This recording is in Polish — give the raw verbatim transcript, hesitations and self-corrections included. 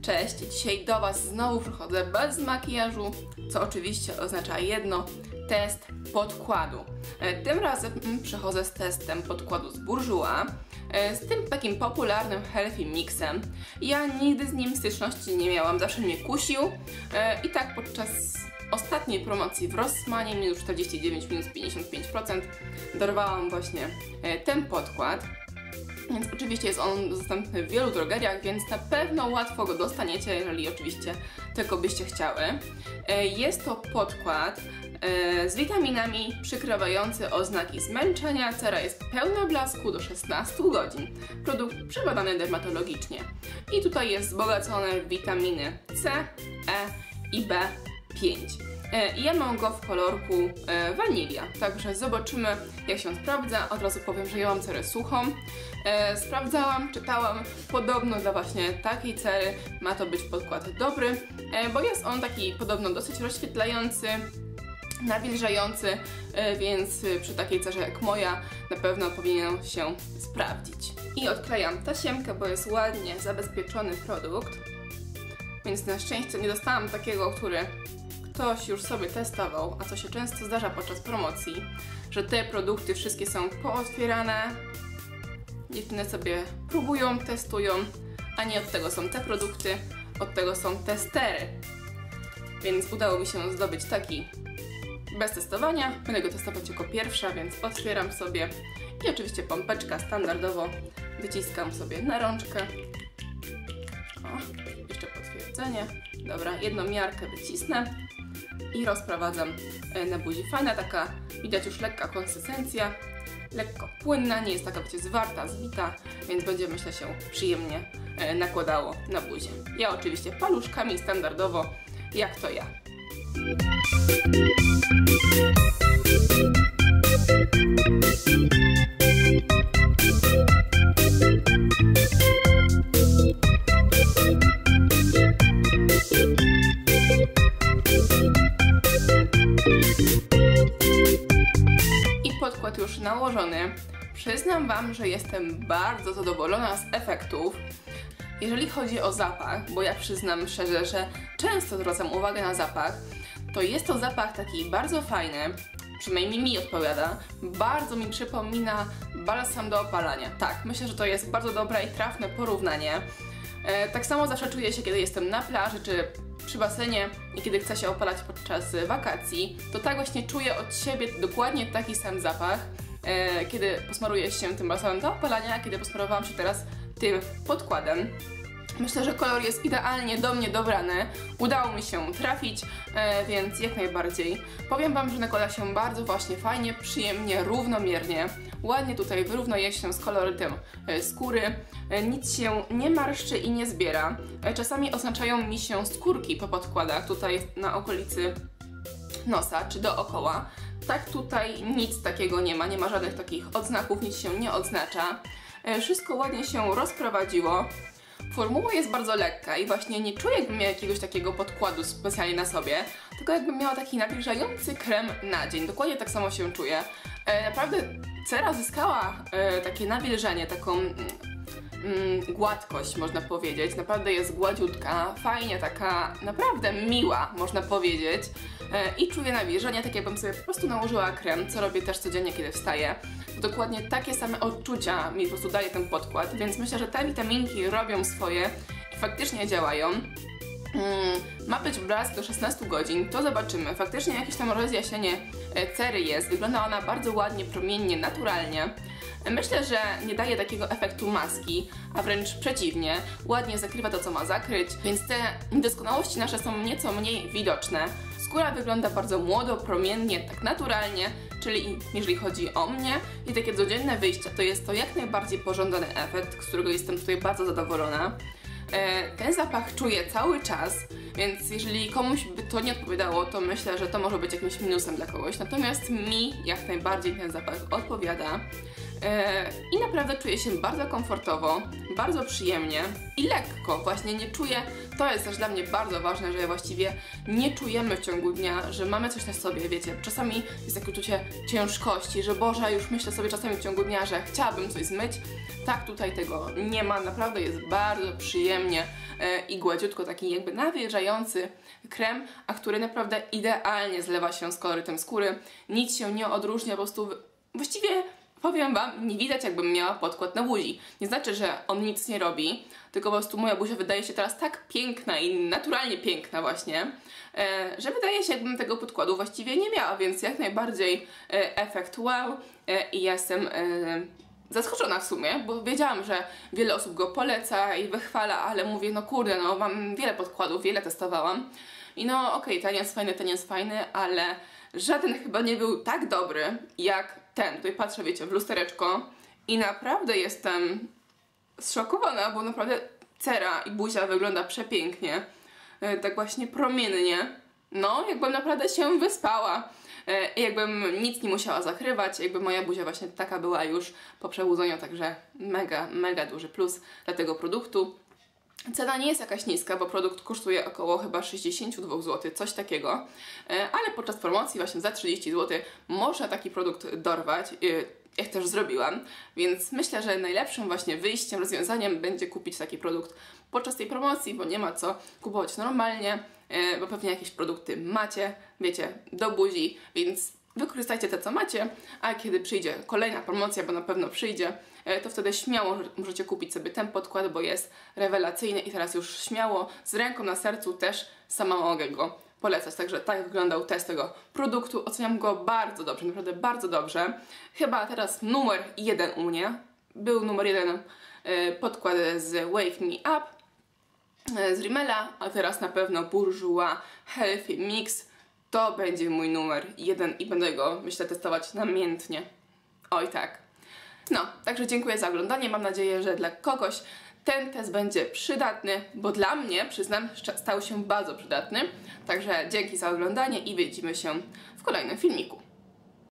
Cześć, dzisiaj do Was znowu przychodzę bez makijażu, co oczywiście oznacza jedno, test podkładu. Tym razem przychodzę z testem podkładu z Bourjois, z tym takim popularnym healthy mixem. Ja nigdy z nim styczności nie miałam, zawsze mnie kusił i tak podczas ostatniej promocji w Rossmanie minus czterdzieści dziewięć, minus pięćdziesiąt pięć procent dorwałam właśnie ten podkład. Więc oczywiście jest on dostępny w wielu drogeriach, więc na pewno łatwo go dostaniecie, jeżeli oczywiście tylko byście chciały. Jest to podkład z witaminami przykrywający oznaki zmęczenia. Cera jest pełna blasku do szesnastu godzin. Produkt przebadany dermatologicznie. I tutaj jest wzbogacony w witaminy C, E i B pięć. Ja mam go w kolorku wanilia, także zobaczymy, jak się sprawdza. Od razu powiem, że ja mam cerę suchą. Sprawdzałam, czytałam, podobno dla właśnie takiej cery ma to być podkład dobry, bo jest on taki podobno dosyć rozświetlający, nawilżający, więc przy takiej cerze jak moja na pewno powinien się sprawdzić. I odklejam tasiemkę, bo jest ładnie zabezpieczony produkt, więc na szczęście nie dostałam takiego, który ktoś już sobie testował, a co się często zdarza podczas promocji, że te produkty wszystkie są pootwierane, dziewczyny sobie próbują, testują, a nie od tego są te produkty, od tego są testery. Więc udało mi się zdobyć taki bez testowania, będę go testować jako pierwsza, więc otwieram sobie i oczywiście pompeczka standardowo wyciskam sobie na rączkę. O, jeszcze potwierdzenie. Dobra, jedną miarkę wycisnę i rozprowadzam na buzi. Fajna taka, widać już lekka konsystencja, lekko płynna, nie jest taka, wiecie, zwarta, zwita, więc będzie, myślę, się przyjemnie nakładało na buzię. Ja oczywiście paluszkami standardowo, jak to ja. Podkład już nałożony. Przyznam Wam, że jestem bardzo zadowolona z efektów. Jeżeli chodzi o zapach, bo ja przyznam szczerze, że często zwracam uwagę na zapach, to jest to zapach taki bardzo fajny, przynajmniej mi odpowiada, bardzo mi przypomina balsam do opalania. Tak, myślę, że to jest bardzo dobre i trafne porównanie. E, tak samo zawsze czuję się, kiedy jestem na plaży czy przy basenie i kiedy chcę się opalać podczas wakacji, to tak właśnie czuję od siebie dokładnie taki sam zapach, e, kiedy posmaruję się tym balsamem do opalania, a kiedy posmarowałam się teraz tym podkładem. Myślę, że kolor jest idealnie do mnie dobrany, udało mi się trafić, e, więc jak najbardziej. Powiem Wam, że nakłada się bardzo właśnie fajnie, przyjemnie, równomiernie. Ładnie tutaj wyrównuje się z kolorytem e, skóry, e, nic się nie marszczy i nie zbiera. E, czasami oznaczają mi się skórki po podkładach, tutaj na okolicy nosa czy dookoła. Tak tutaj nic takiego nie ma, nie ma żadnych takich odznaków, nic się nie odznacza. E, wszystko ładnie się rozprowadziło. Formuła jest bardzo lekka i właśnie nie czuję, jakbym miała jakiegoś takiego podkładu specjalnie na sobie, tylko jakbym miała taki nawilżający krem na dzień. Dokładnie tak samo się czuję. E, naprawdę cera zyskała e, takie nawilżenie, taką mm, gładkość, można powiedzieć. Naprawdę jest gładziutka, fajnie, taka naprawdę miła, można powiedzieć. E, I czuję nawilżenie, tak jakbym sobie po prostu nałożyła krem, co robię też codziennie, kiedy wstaję. Dokładnie takie same odczucia mi po prostu daje ten podkład, więc myślę, że te witaminki robią swoje i faktycznie działają. Hmm, ma być blask do szesnastu godzin, to zobaczymy. Faktycznie jakieś tam rozjaśnienie cery jest, wygląda ona bardzo ładnie, promiennie, naturalnie. Myślę, że nie daje takiego efektu maski, a wręcz przeciwnie, ładnie zakrywa to, co ma zakryć, więc te niedoskonałości nasze są nieco mniej widoczne. Skóra wygląda bardzo młodo, promiennie, tak naturalnie, czyli jeżeli chodzi o mnie i takie codzienne wyjścia, to jest to jak najbardziej pożądany efekt, z którego jestem tutaj bardzo zadowolona. Ten zapach czuję cały czas, więc jeżeli komuś by to nie odpowiadało, to myślę, że to może być jakimś minusem dla kogoś. Natomiast mi jak najbardziej ten zapach odpowiada i naprawdę czuję się bardzo komfortowo, bardzo przyjemnie i lekko, właśnie nie czuję, to jest też dla mnie bardzo ważne, że właściwie nie czujemy w ciągu dnia, że mamy coś na sobie, wiecie, czasami jest takie uczucie ciężkości, że Boże, już myślę sobie czasami w ciągu dnia, że chciałabym coś zmyć, tak tutaj tego nie ma, naprawdę jest bardzo przyjemnie e, i gładziutko, taki jakby nawilżający krem, a który naprawdę idealnie zlewa się z kolorytem skóry, nic się nie odróżnia, po prostu właściwie powiem Wam, nie widać jakbym miała podkład na buzi. Nie znaczy, że on nic nie robi, tylko po prostu moja buzia wydaje się teraz tak piękna i naturalnie piękna właśnie, e, że wydaje się jakbym tego podkładu właściwie nie miała, więc jak najbardziej e, efekt wow e, i jestem e, zaskoczona w sumie, bo wiedziałam, że wiele osób go poleca i wychwala, ale mówię, no kurde, no mam wiele podkładów, wiele testowałam i no okej, okay, ten jest fajny, ten jest fajny, ale żaden chyba nie był tak dobry jak ten. Tutaj patrzę, wiecie, w lustereczko i naprawdę jestem zszokowana, bo naprawdę cera i buzia wygląda przepięknie, e, tak właśnie promiennie, no jakbym naprawdę się wyspała, e, jakbym nic nie musiała zakrywać, jakby moja buzia właśnie taka była już po przebudzeniu, także mega, mega duży plus dla tego produktu. Cena nie jest jakaś niska, bo produkt kosztuje około chyba sześćdziesiąt dwa złote, coś takiego, ale podczas promocji właśnie za trzydzieści złotych można taki produkt dorwać, jak też zrobiłam, więc myślę, że najlepszym właśnie wyjściem, rozwiązaniem będzie kupić taki produkt podczas tej promocji, bo nie ma co kupować normalnie, bo pewnie jakieś produkty macie, wiecie, do buzi, więc wykorzystajcie te, co macie, a kiedy przyjdzie kolejna promocja, bo na pewno przyjdzie, to wtedy śmiało możecie kupić sobie ten podkład, bo jest rewelacyjny i teraz już śmiało, z ręką na sercu też sama mogę go polecać. Także tak wyglądał test tego produktu. Oceniam go bardzo dobrze, naprawdę bardzo dobrze. Chyba teraz numer jeden u mnie. Był numer jeden podkład z Wake Me Up z Rimmela, a teraz na pewno Bourjois Healthy Mix. To będzie mój numer jeden i będę go, myślę, testować namiętnie. Oj tak. No, także dziękuję za oglądanie. Mam nadzieję, że dla kogoś ten test będzie przydatny, bo dla mnie, przyznam, stał się bardzo przydatny. Także dzięki za oglądanie i widzimy się w kolejnym filmiku.